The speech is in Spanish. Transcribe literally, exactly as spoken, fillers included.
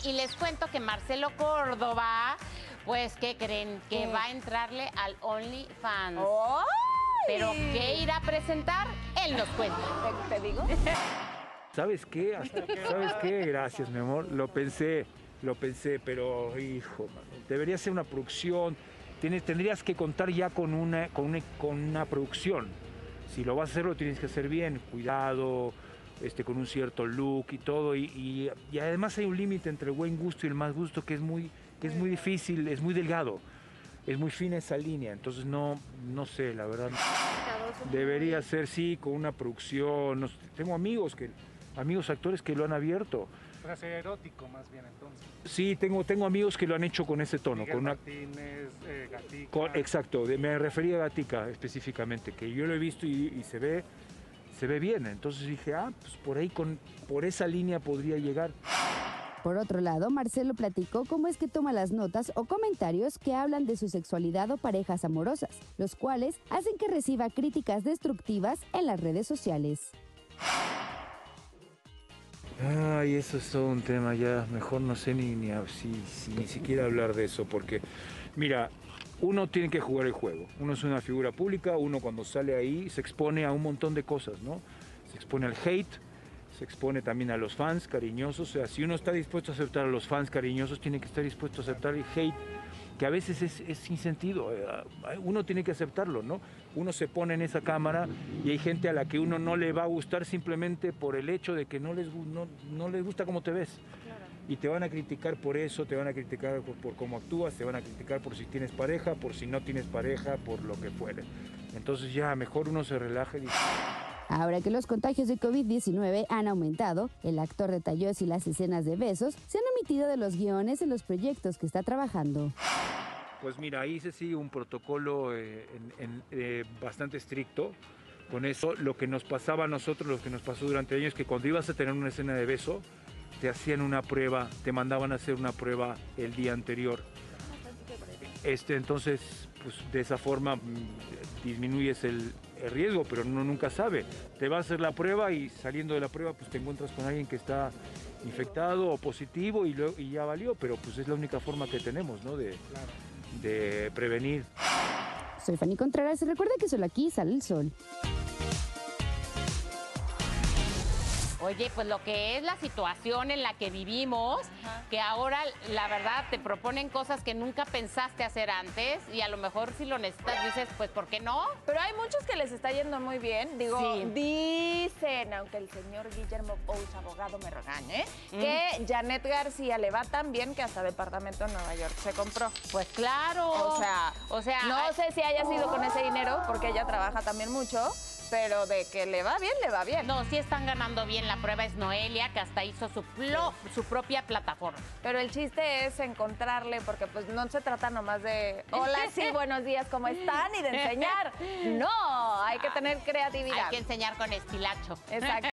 y les cuento que Marcelo Córdoba, pues, ¿qué creen? Que va a entrarle al OnlyFans. ¡Ay! Pero ¿qué irá a presentar? Él nos cuenta. ¿Te, te digo? ¿Sabes qué? Hasta- ¿Sabes qué? Gracias, mi amor. Lo pensé, lo pensé, pero, hijo, mano, debería ser una producción. Tienes, tendrías que contar ya con una, con, una, con una producción. Si lo vas a hacer, lo tienes que hacer bien, cuidado, este, con un cierto look y todo. Y, y, y además hay un límite entre el buen gusto y el mal gusto que es muy, que es muy difícil, es muy delgado. Es muy fina esa línea, entonces no, no sé, la verdad. Debería ser, sí, con una producción. No sé, tengo amigos que, amigos actores que lo han abierto. Para ser erótico más bien entonces. Sí, tengo, tengo amigos que lo han hecho con ese tono. Miguel con una, Martínez, eh, Gatica. con, exacto, de- me refería a Gatica específicamente, que yo lo he visto y, y se ve, se ve bien. Entonces dije, ah, pues por ahí, con, por esa línea podría llegar. Por otro lado, Marcelo platicó cómo es que toma las notas o comentarios que hablan de su sexualidad o parejas amorosas, los cuales hacen que reciba críticas destructivas en las redes sociales. Ay, eso es todo un tema ya, mejor no sé ni, ni, a- si, si ni siquiera hablar de eso, porque, mira, uno tiene que jugar el juego, uno es una figura pública, uno cuando sale ahí se expone a un montón de cosas, ¿no? Se expone al hate, se expone también a los fans cariñosos, o sea, si uno está dispuesto a aceptar a los fans cariñosos, tiene que estar dispuesto a aceptar el hate, que a veces es, es sin sentido, eh, uno tiene que aceptarlo, ¿no? Uno se pone en esa cámara y hay gente a la que uno no le va a gustar simplemente por el hecho de que no les, gu- no, no les gusta cómo te ves. Y te van a criticar por eso, te van a criticar por, por cómo actúas, te van a criticar por si tienes pareja, por si no tienes pareja, por lo que fuere. Entonces ya mejor uno se relaje y dice, Ahora que los contagios de COVID diecinueve han aumentado, el actor detalló si las escenas de besos se han omitido de los guiones en los proyectos que está trabajando. pues mira, ahí se sigue un protocolo eh, en- en, eh, bastante estricto. Con eso, lo que nos pasaba a nosotros, lo que nos pasó durante años, que cuando ibas a tener una escena de beso, te hacían una prueba, te mandaban a hacer una prueba el día anterior. Este, entonces, pues de esa forma mm, disminuyes el, el riesgo, pero uno nunca sabe. Te va a hacer la prueba y saliendo de la prueba, pues te encuentras con alguien que está infectado o positivo y, luego- y ya valió, pero pues es la única forma que tenemos, ¿no? De, de prevenir. Soy Fanny Contreras y recuerda que solo aquí sale el sol. Oye, pues lo que es la situación en la que vivimos, que ahora la verdad te proponen cosas que nunca pensaste hacer antes y a lo mejor si lo necesitas dices, pues ¿por qué no? Pero hay muchos que les está yendo muy bien. Digo, Sí. dicen, aunque el señor Guillermo Pous, abogado, me regañe, que Janet García le va tan bien que hasta departamento en Nueva York se compró. Pues claro. O sea, o sea, no ay, sé si haya sido con ese dinero, porque ella trabaja también mucho, pero de que le va bien, le va bien. no, sí están ganando bien. La prueba es Noelia, que hasta hizo su, plo- su propia plataforma. Pero el chiste es encontrarle, porque pues no se trata nomás de hola, sí, buenos días, ¿cómo están? Y de enseñar. No, hay que tener creatividad. Hay que enseñar con estilacho. Exacto.